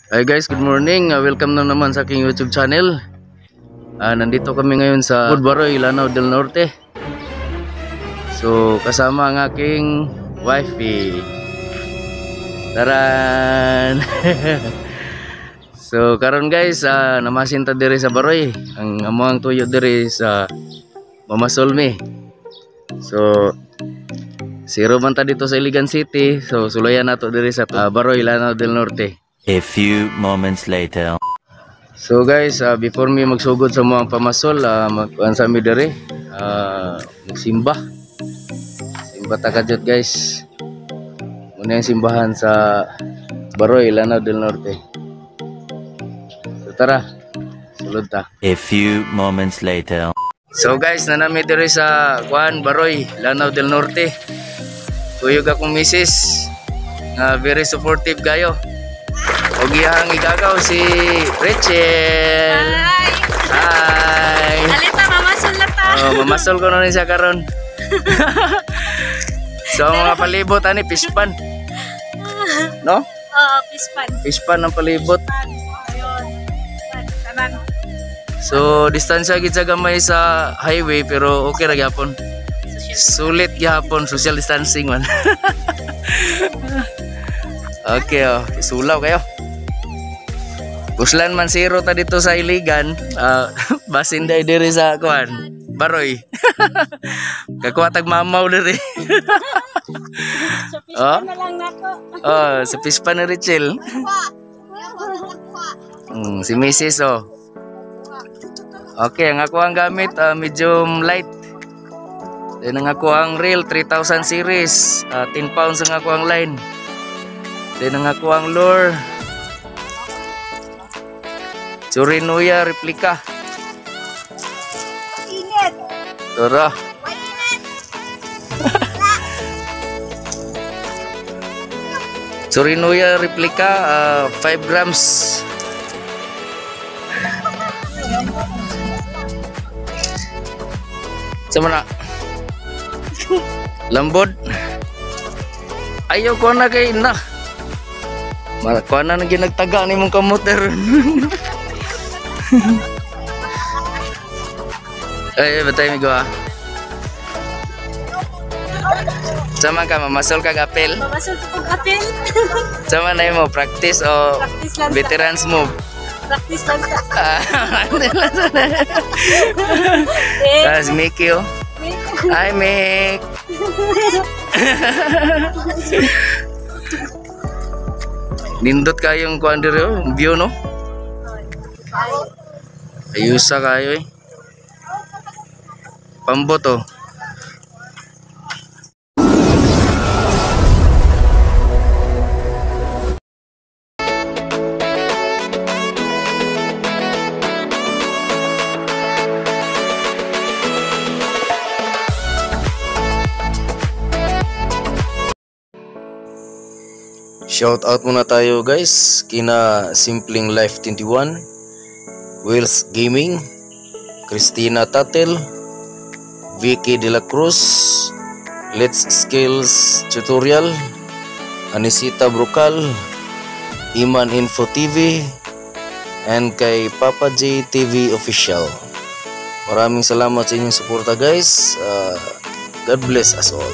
Hi guys, good morning. Welcome na naman sa aking YouTube channel. Nandito kami ngayon sa Budbaroy, Lanao del Norte. So, kasama ang aking wifey. Taran! So, karon guys, namasinta diri sa Baroy. Ang amuang tuyo diri sa Mamasolmi. So, zero man ta dito sa Iligan City. So, sulayan nato diri sa Baroy, Lanao del Norte. A few moments later. So guys, before me magsugod sa mga pamasol, mag-ansami dere, magsimba. Simba ta kadyot guys. Muna yung simbahan sa Baroy, Lanao del Norte. So tara, sulod ta. A few moments later. So guys, nanami dere sa Baroy, Lanao del Norte. Tuyog akong misis nga very supportive kayo. Og iyang igagaw si Rachel. Hi! Hi! Alita, mamasol na ta. Mamasol ko na rin siya karon. So ang mga palibot ani pispan. No? Oo, pispan. Pispan ang palibot. Ayun. Tanan. So distansya gid sa gamay sa highway pero okay ra gyapon. Sulit gyapon, social distancing man. Okay, sulaw kayo. Puslan man zero ta dito sa Iligan, basin day diri sa Baroy. Kakuha tag mamaw diri. So, pispan na lang nako. Sa pispan ni Rachel. Si Mrs. Okay, ang ako ang gamit medium light. Then ang ako ang reel 3000 series, 10 pounds ang ako ang line. Then ang ako ang lure Churinuya replika. Init. Tara. Churinuya replika 5 grams. Sama na. Lambod. Ayaw ko na kay na. Kuha na nang ginagtaga ni mong kamoter. Ay, batay mi gawa. Sama ka, mamasol ka apel. Mamasol ko kong apel. Sama na mo, practice o Practice lang veterans move. Practice lang sa. Tas Mickey oh. Hi Mick. Nindot kayong kuan diri view no? Ayusa kayo Pambot oh. Shout out muna tayo guys kina Simpleng Life 21, Wheels Gaming, Christina Tatel, Vicky De La Cruz, Let's Skills Tutorial, Anisita Brocal, Iman Info TV, and kay Papa J TV Official. Maraming salamat sa inyong suporta guys. God bless us all.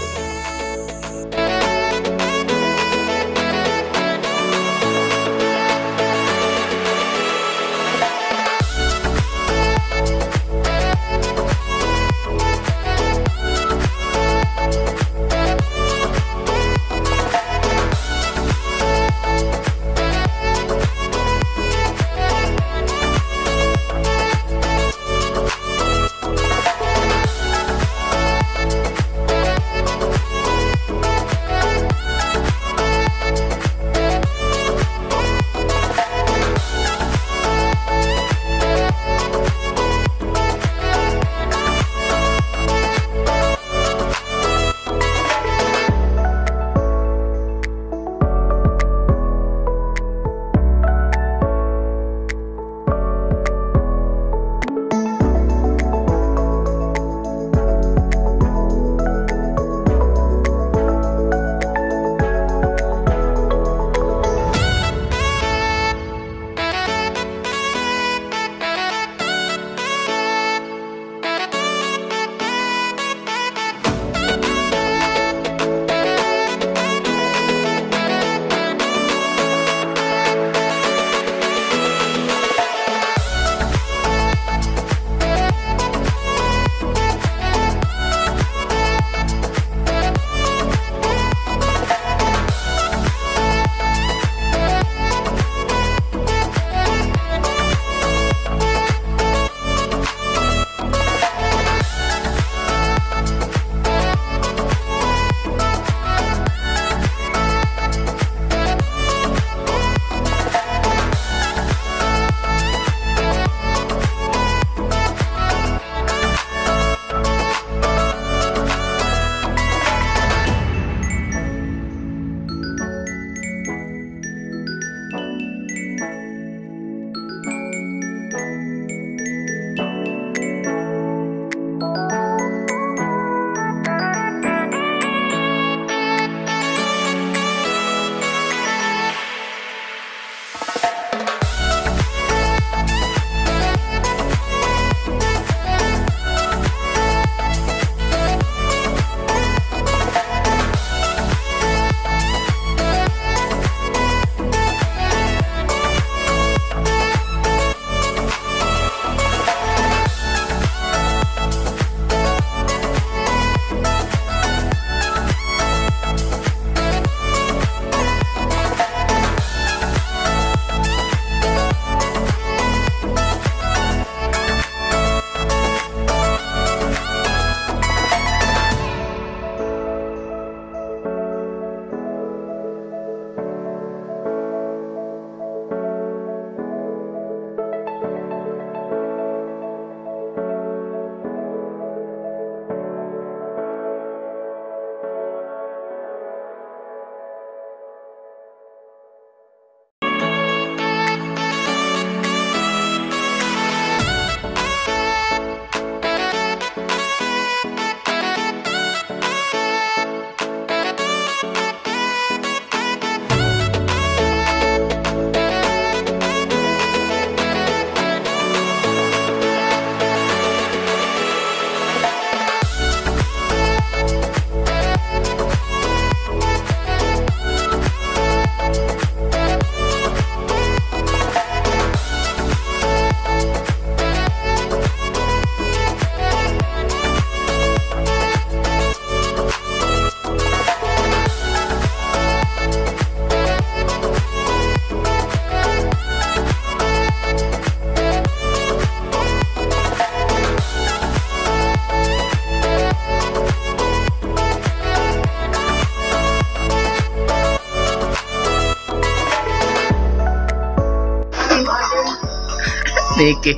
Niki.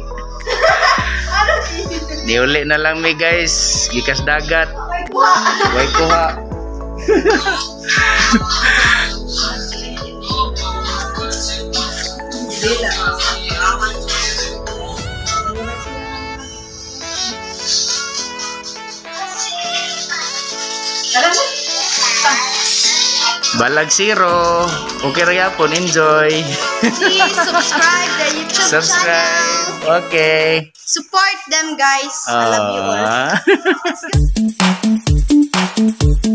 Niuli na lang mi guys. Gikas dagat. Way kuha. Balag zero. Okay ra yapon, enjoy. Please subscribe the YouTube channel. Subscribe. Okay. Support them, guys. I love you all. Ah.